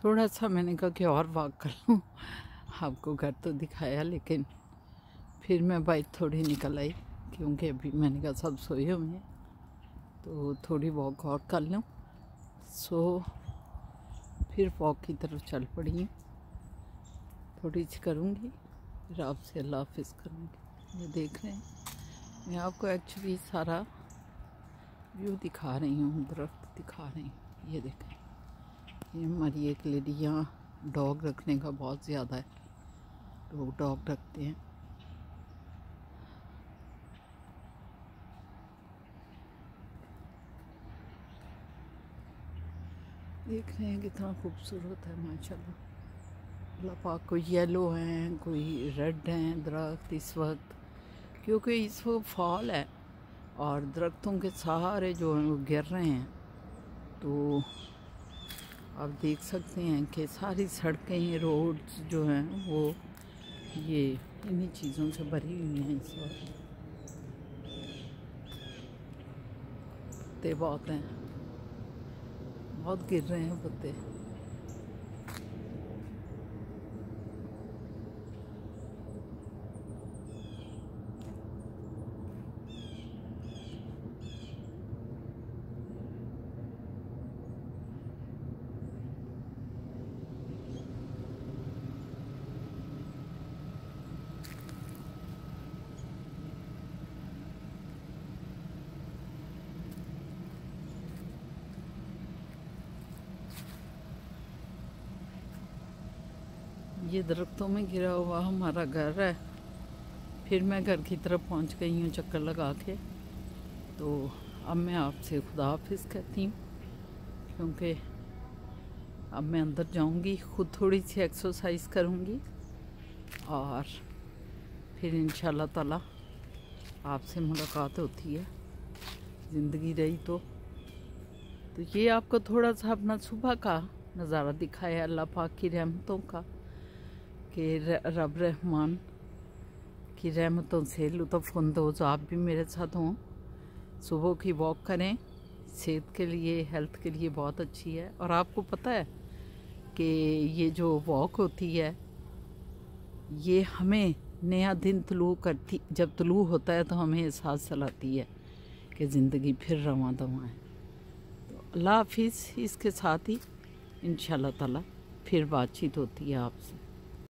थोड़ा सा मैंने कहा कि और वॉक कर लूँ। आपको घर तो दिखाया, लेकिन फिर मैं बाइक थोड़ी निकल आई, क्योंकि अभी मैंने कहा सब सोए हुए हैं तो थोड़ी वॉक और कर लूँ। सो फिर वॉक की तरफ चल पड़ी हूँ, थोड़ी सी करूँगी, फिर आपसे अल्लाह हाफ़िज़ करूँगी। ये देख रहे हैं, मैं आपको एक्चुअली सारा व्यू दिखा रही हूँ, दरख्त दिखा रही हूँ। ये देखें, ये हमारी एक लेडी यहाँ डॉग रखने का बहुत ज़्यादा है, लोग डॉग रखते हैं। देख रहे हैं कितना खूबसूरत है माशाल्लाह। अल्लाह पाक, कोई येलो हैं, कोई रेड हैं दरख्त इस वक्त, क्योंकि इस वक्त फॉल है और दरख्तों के सहारे जो हैं वो गिर रहे हैं। तो आप देख सकते हैं कि सारी सड़कें, रोड्स जो हैं वो ये इन्हीं चीज़ों से भरी हुई हैं इस वक्त। पत्ते बहुत हैं, बहुत गिर रहे हैं पत्ते। ये दरख्तों में घिरा हुआ हमारा घर है। फिर मैं घर की तरफ पहुंच गई हूँ चक्कर लगा के। तो अब मैं आपसे खुदा हाफिज़ कहती हूँ, क्योंकि अब मैं अंदर जाऊँगी, ख़ुद थोड़ी सी एक्सरसाइज करूँगी और फिर इंशाल्लाह ताला आपसे मुलाकात होती है, ज़िंदगी रही तो ये आपको थोड़ा सा अपना सुबह का नज़ारा दिखाया अल्लाह पाक की रहमतों का, कि रब रहमान की रहमतों से लुत्फ़अंदोज़ आप भी मेरे साथ हों। सुबह की वॉक करें, सेहत के लिए, हेल्थ के लिए बहुत अच्छी है। और आपको पता है कि ये जो वॉक होती है ये हमें नया दिन तुलू करती, जब तुलू होता है तो हमें एहसास दिलाती है कि ज़िंदगी फिर रवां दवां है। तो अल्लाह हाफिज़। इसके साथ ही इंशाल्लाह ताला फिर बातचीत होती है आपसे।